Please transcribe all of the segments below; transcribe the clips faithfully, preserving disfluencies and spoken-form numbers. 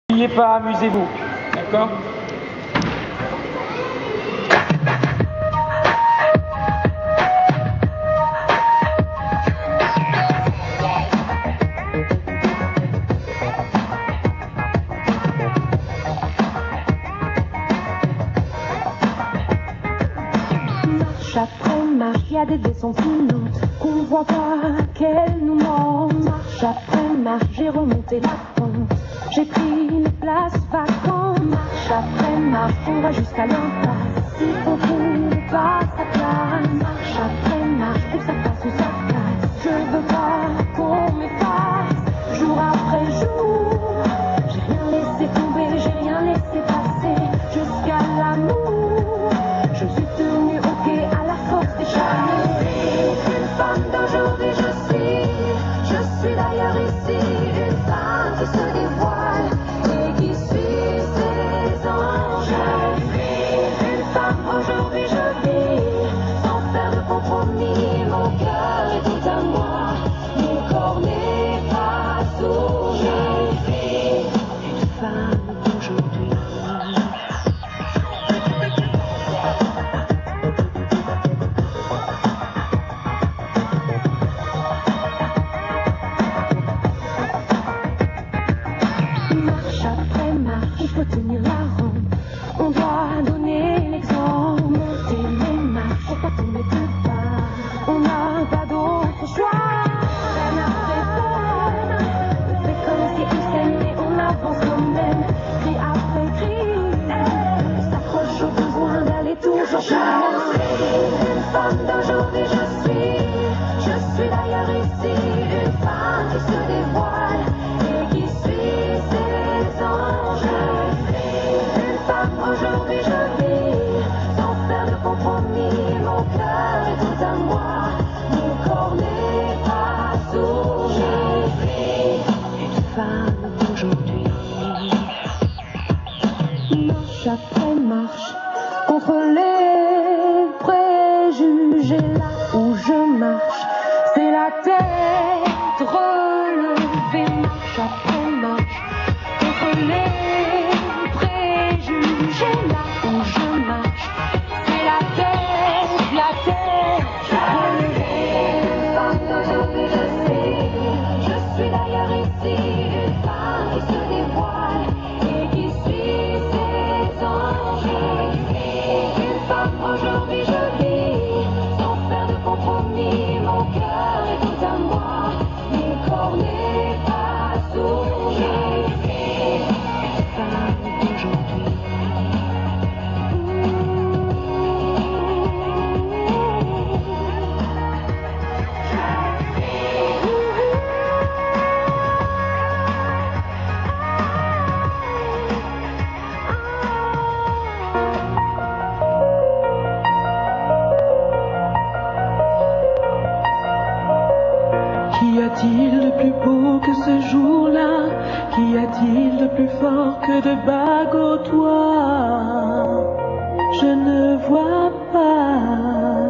N'oubliez pas, amusez-vous, d'accord? Marche après marche, il y a des descendantes qu'on voit pas, qu'elles nous mentent. Marche après marche, j'ai remonté la pente, j'ai pris les places vacantes. Marche après marche, on va jusqu'à l'impasse, si on trouve pas sa place. Marche après marche, où ça passe ou ça casse, je veux pas qu'on m'efface. Jour après jour, j'ai rien laissé tomber, j'ai rien laissé passer, jusqu'à l'amour. Je suis tenue au quai à la force des charmes. Une femme d'aujourd'hui je suis, je suis d'ailleurs ici. Une femme qui se dévoile et qui suit ses anges. Une femme aujourd'hui je vis, sans faire de compromis. Mon cœur est tout à moi, mon corps n'est pas soumis. Je suis une femme d'aujourd'hui. Marche après marche, il faut tenir la rampe, on doit donner l'exemple. Monter les marches, faut pas tomber de bas, on n'a pas d'autre choix. Peine après peine, on fait comme si on s'aime et on avance quand même. Cri après cri, on s'accroche au besoin d'aller toujours plus loin. Une femme d'aujourd'hui je suis, je suis d'ailleurs ici. Une femme qui se dévoile et qui suit ses anges. Une femme aujourd'hui je vis, sans faire de compromis. Mon cœur est tout à moi, mon corps n'est pas soumis. Je suis une femme d'aujourd'hui. Marche après marche, contre les préjugés. Là où je marche, c'est la tête relevée. Marche après marche, contre les préjugés. Là où je marche, c'est la tête, la tête relevée. Une femme d'aujourd'hui je suis, je suis d'ailleurs ici. Une femme qui se dévoile et qui suit ses anges. Une femme aujourd'hui je vis, sans faire de compromis. Mon cœur est tout à moi, mon corps n'est pas soumis. Je suis une femme d'aujourd'hui. Qu'y a-t-il de plus beau que ce jour-là? Qu'y a-t-il de plus fort que de bagots-toi? Je ne vois pas.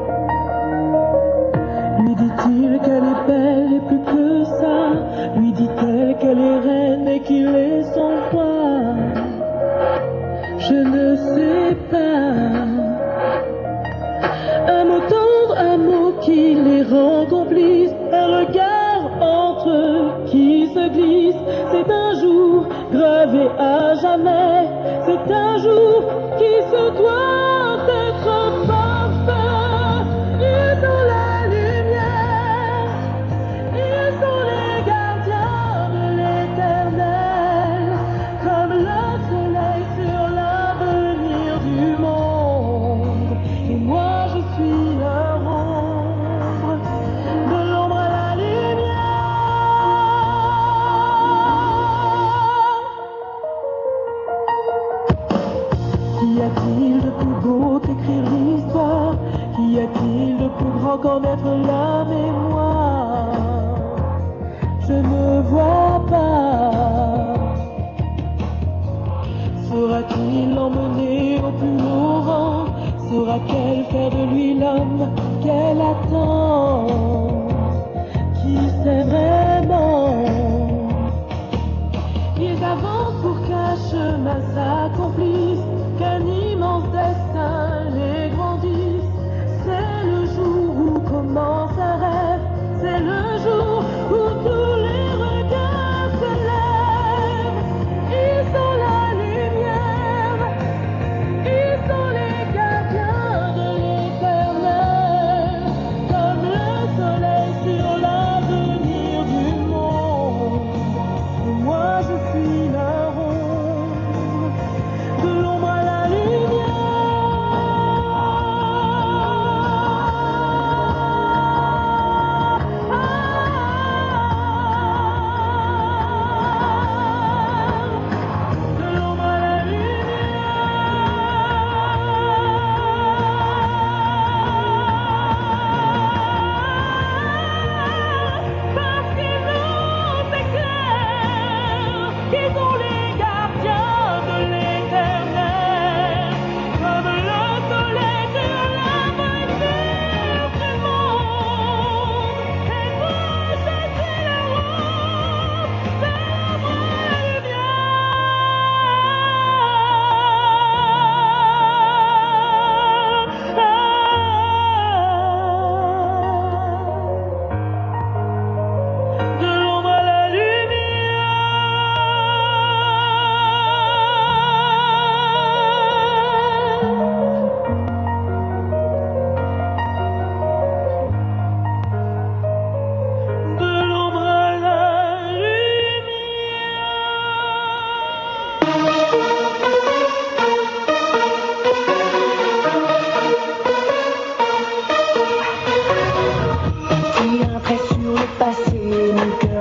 Lui dit-il qu'elle est belle et plus que ça? Lui dit-elle qu'elle est reine et qu'il est son roi? Je ne sais pas. Un mot tendre, un mot qui les rend complices, un regard entre eux qui se glisse. C'est un jour gravé à jamais, c'est un jour qui se doit être parfait. Ils sont la lumière, ils sont les gardiens de l'éternel, comme le soleil sur l'avenir du monde. Et moi je suis leur ombre, de l'ombre à la lumière. Qu'y a-t-il de plus beau qu'écrire l'histoire? Qu'y a-t-il de plus grand qu'en être la mémoire? Je ne vois pas. Saura-t-il l'emmener au plus haut rang? Saura-t-elle faire de lui l'homme qu'elle attend? Qui sait vraiment? Ils avancent pour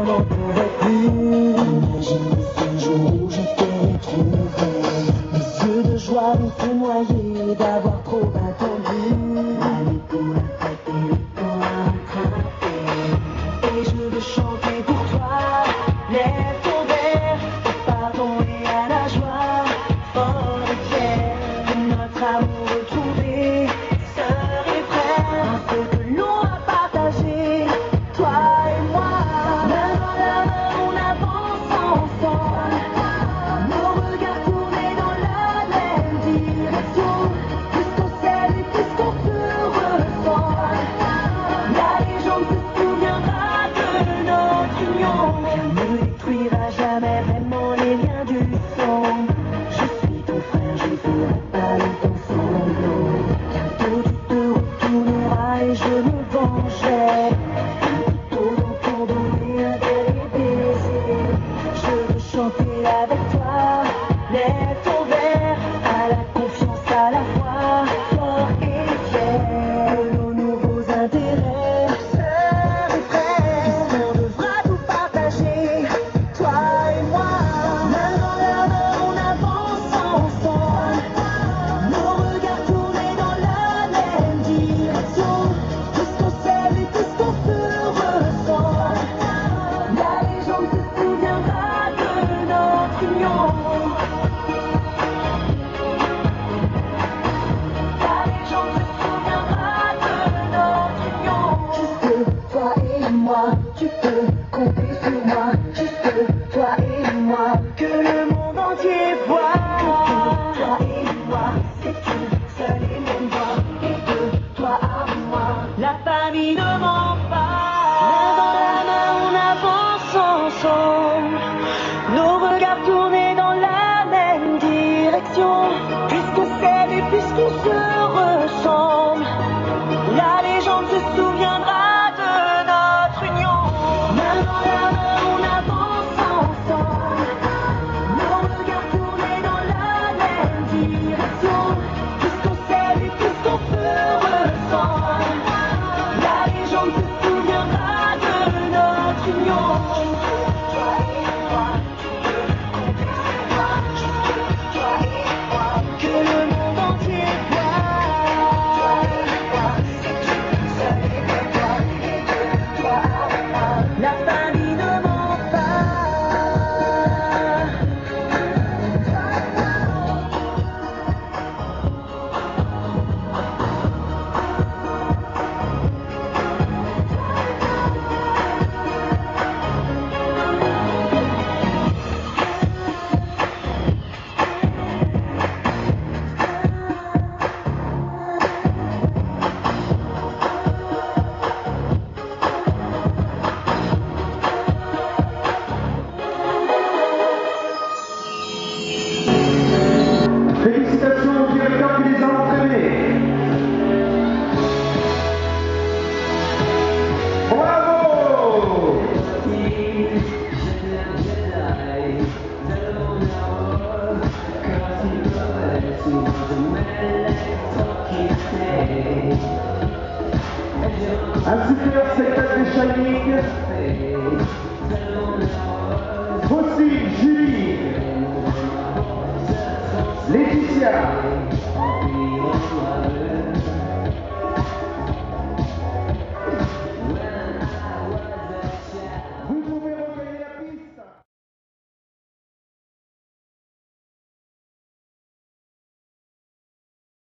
n'en pourrais plus. Imagine ce jour où je te retrouverai. Mes yeux de joie vont se noyer d'avoir trop attendu. Allez pour la fête et le temps à rattraper. Et je veux chanter pour toi. Lève ton verre au pardon et à la joie. Fort et fier de notre amour retrouvé. Sœurs et frères, un peu que l'on a partagé. Toi et moi, main dans la main, on avance ensemble. Nos regards tournés dans la même direction. Puisqu'on s'aime et puisqu'on se ressent, la légende se souviendra de notre union. Elle ne détruira jamais vraiment les liens du sang. Je suis ton frère, je ferai pas longtemps semblant. Bientôt tu te retourneras et je me vengerai. Je veux chanter avec toi. Lève ton verre à la confiance, à la foi, fort et fier de nos nouveaux intérêts. Sœurs et frères, puisqu'on devra tout partager, toi et moi. Main dans la main, on avance ensemble. Nos regards tournés dans la même direction. Puisqu'on s'aime et puisqu'on se ressent, la légende se souviendra de notre union. La légende se souviendra de notre union. Je sais, toi et moi, tu peux compter sur